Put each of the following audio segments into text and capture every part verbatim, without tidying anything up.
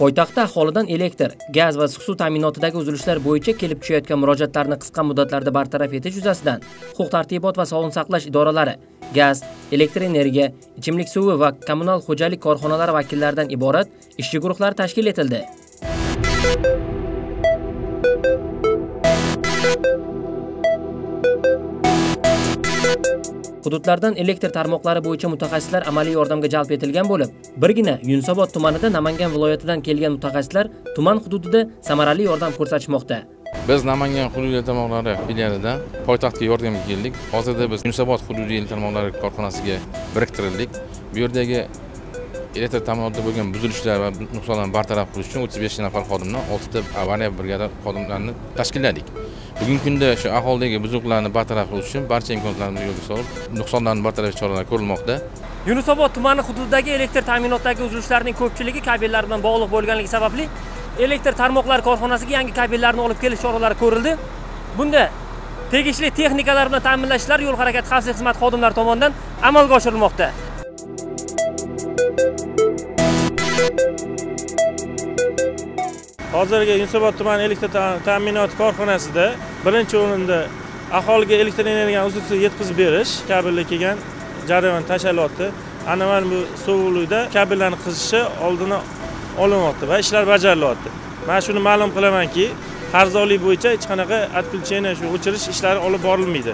Poytaxtda aholidan elektr, gaz va suv ta'minotidagi uzilishlar bo'yicha kelib tushayotgan murojaatlarni qisqa muddatlarda bartaraf etish yuzasidan huquq-tartibot va sog'liqni saqlash idoralari, gaz, elektr energiya, ichimlik suvi va kommunal xo'jalik korxonalari vakillaridan iborat ishchi guruhlar tashkil etildi. Hududlardan elektr tarmoqlari bo'yicha mutaxassislar amaliy yordamga jalb etilgan bo'lib, birgina Yunusobod tumanida Namangan viloyatidan kelgan mutaxassislar tuman hududida samarali yordam ko'rsatishmoqda. Biz Namangan hududiy tarmoqlari filialidan poytaxtga yordamga keldik. Hozirda biz Yunusobod hududiy tarmoqlari korxonasiga biriktirildik. Bu yerdagi elektr ta'minotida bo'lgan buzilishlar va nuqsonlarni bartaraf qilish uchun o'ttiz besh nafar xodimdan oltita avariya brigada xodimlarini tashkilladik. Bugungi kunda shu aholidagi buzuqlarni bartaraf qilish uchun barcha imkoniyatlarni yo'lga solib, nuqsonlarni bartaraf etish choralari ko'rilmoqda. Yunusobod tumani hududidagi elektr ta'minotidagi uzilishlarning ko'pchiligi kabellar bilan bog'liq bo'lganligi sababli elektr tarmoqlari korxonasiga yangi kabellarni olib kelish choralari ko'rildi. Bunda tegishli texnikalar bilan ta'minlashlar yo'l harakati xavfsizlik xizmati xodimlari tomonidan amalga oshirilmoqda. Hozirgi Yunusobod tumani elektr ta'minot korxonasida birinchi o'rinda aholiga elektr energiyani uzluksiz yetkazib berish kabelga kelgan jarayon tashallyapti. Ana mana bu sovuqlikda kabellarni qizishi oldini olinmoqda va ishlar bajarilyapti. Men shuni ma'lum qilamanki, qarzdorlik bo'yicha hech qanaqa отключение shu o'chirish ishlari olib borilmaydi.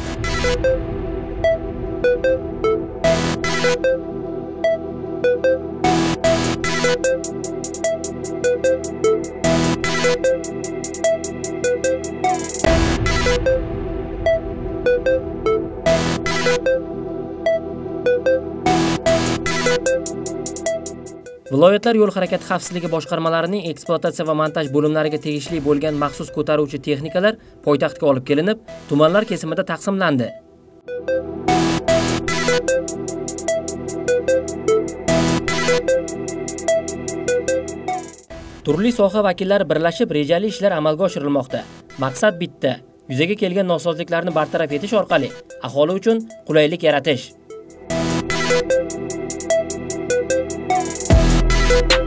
Viloyatlar yo'l harakati xavfsizligi boshqarmalarining ekspluatatsiya va montaj bo'limlariga tegishli bo'lgan maxsus ko'taruvchi texnikalar poytaxtga olib kelinib, tumanlar kesimida taqsimlandi. Turli soha vakillari birlashib rejali ishlar amalga oshirilmoqda. Maqsad bitta: yuzaga kelgan nosozliklarni bartaraf etish orqali aholi uchun qulaylik yaratish.